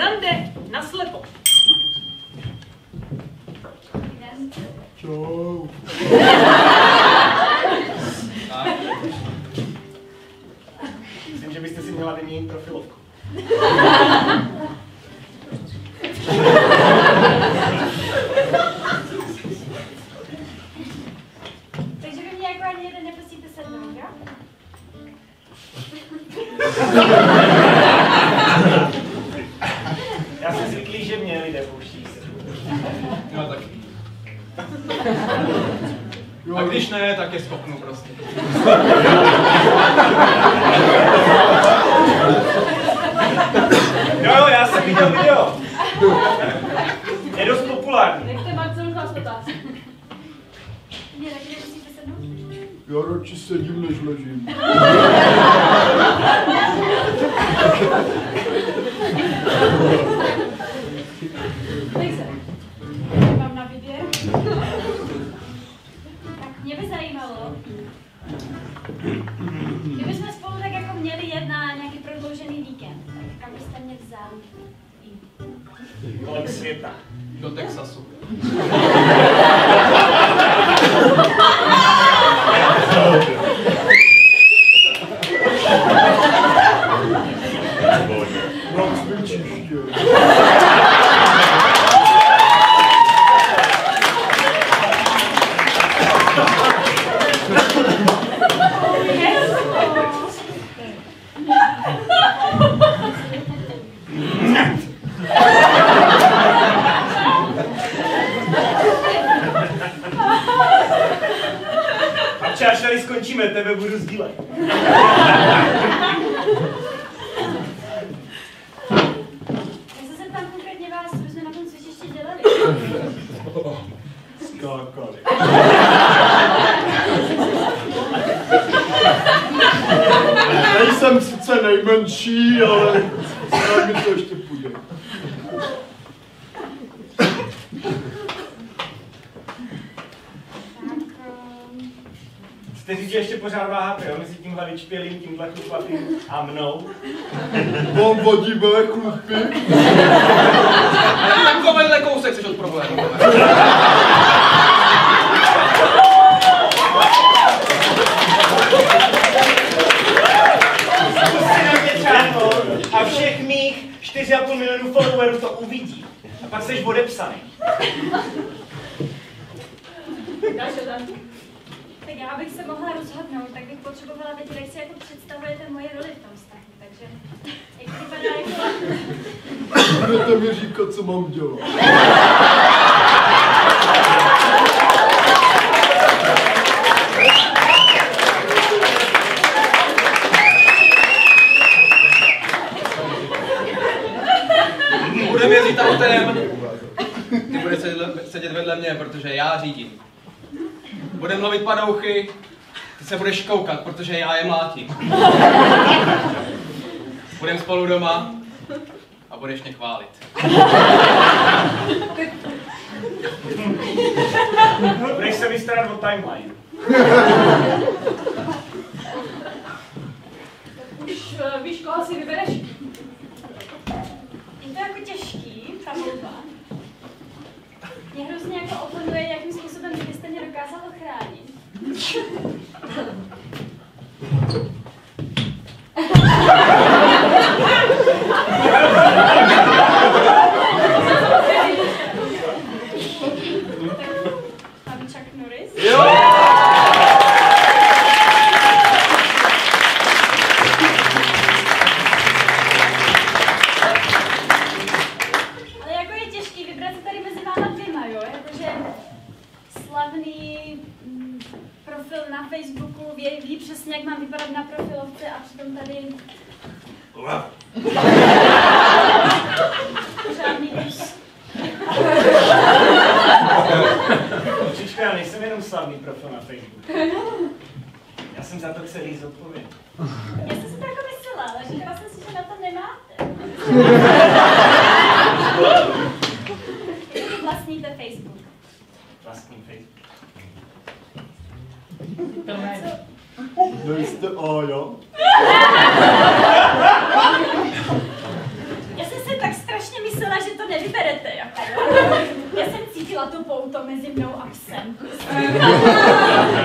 Rande na slepo. Čau. Myslím, že byste si měla vyměnit profilovku. Takže vy mě jako ani jeden nepustíte sednout, jo? Já jsem zvyklý, že mě lidé pouští se. No tak. A když ne, tak je skopnu prostě. Jo, já jsem viděl video. Je dost populární. Nechte Marcelu nás otázky. Mě taky nepustíte sednout? Já radši sedím, než ležím. Nejse. Mám na výběr. Tak mě by zajímalo, kdybychom spolu tak jako měli jet na nějaký prodloužený víkend, tak kam byste mě vzali? Kolem světa. Do Texasu. Na cvičiště. Až tady skončíme, tebe budu sdílet. Já se zeptám konkrétně vás, co jsme na tom cvičišti dělali. Skákali. Nejsem sice nejmenší, ale snad mi to ještě půjde. Jste říct, že ještě pořád váháte, jo? Mezi tímhle vyčpělým, tímhle chlupatým a mnou. Vám vadí mé chlupy? Takovejhle kousek jsi od problému. A všech mých 4,5 milionů followerů to uvidí. A pak seš odepsaný. Dáš otázku? Tak já bych se mohla rozhodnout, tak bych potřebovala vědět, jak si jako představujete moje roli v tom vztahu. Takže jak vypadá jako... Budete mi říkat, co mám dělat. Budeme jezdit autem. Ty budeš sedět vedle mě, protože já řídím. Budeme lovit padouchy. Ty se budeš koukat, protože já je mlátím. Budeme spolu doma a budeš mě chválit. Budeš se mi starat o timeline. Už víš, koho si vybereš? Je to jako těžký, ta volba. Mě hrozně jako oponuje, jakým způsobem byste mě dokázal ochránit. Pan Chuck Norris? Jo! Ale jako je těžký vybrat se tady mezi váma dvěma, jo? Jakože slavný profil na Facebooku ví přesně, jak mám vypadat na profilovce a přitom tady... Žádný kus. Holčičko, já nejsem jenom slavný profil na Facebooku. Já jsem za to celý zodpovědný. Já jsem si to jako myslela, ale říkala jsem si, že na to nemáte. Vlastníte Facebook. Vlastní Facebook. Nejste Aja? Já jsem si tak strašně to mezi mnou a psem.